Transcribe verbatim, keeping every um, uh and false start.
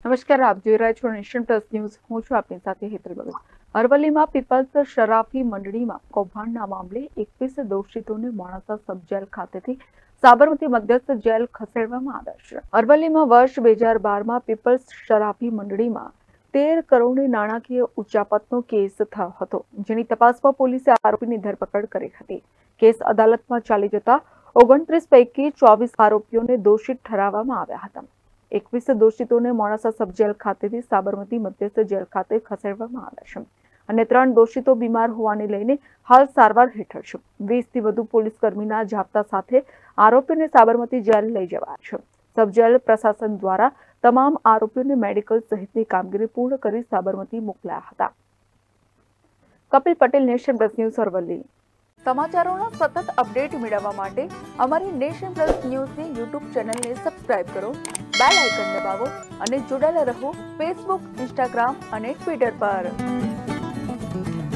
નમસ્કાર, આપ જોઈ રહ્યા છો નેશન પ્લસ ન્યૂઝ. હું છું આપની સાથે હેતલ ભગત. અરવલ્લીમાં પીપલ્સ શરાફી મંડળીમાં કૌભાંડના મામલે એકવીસ દોષિતોને મોડાસા સબ જેલ ખાતેથી સાબરમતી મધ્યસ્થ જેલ ખસેડવામાં આવ્યા છે. અરવલ્લીમાં વર્ષ બે હજાર બારમાં પીપલ્સ શરાફી મંડળીમાં તેર કરોડની નાણાકીય ઉચાપતનો કેસ થયો હતો, જેની તપાસમાં પોલીસે આરોપીની ધરપકડ કરી હતી. કેસ અદાલતમાં ચાલી જતા ઓગણત્રીસ પૈકી ચોવીસ આરોપીઓને દોષિત ઠરાવવામાં આવ્યા હતા. એકવીસ દોષિતોને મોડાસા સબ જેલ ખાતેથી સાબરમતી મધ્યસ્થ જેલ ખાતે ખસેડવામાં આવ્યા છે અને ત્રણ દોષિતો બીમાર હોવાને લઈને હાલ સારવાર હેઠળ છે. વીસ થી વધુ પોલીસ કર્મીના જાપ્તા સાથે આરોપીઓને સાબરમતી જેલ લઈ જવાયા છે. સબ જેલ પ્રશાસન દ્વારા તમામ આરોપીઓને મેડિકલ સહિતની કામગીરી પૂર્ણ કરી સાબરમતી મોકલાયા હતા. Kapil Patel, nation plus news, Aravalli. સમાચારોના સતત અપડેટ મેળવવા માટે અમારી નેશન પ્લસ ન્યૂઝની યુટ્યુબ ચેનલને સબસ્ક્રાઇબ કરો, બેલ આઇકન દબાવો અને જોડાયેલા રહો ફેસબુક, ઇન્સ્ટાગ્રામ અને ટ્વિટર પર.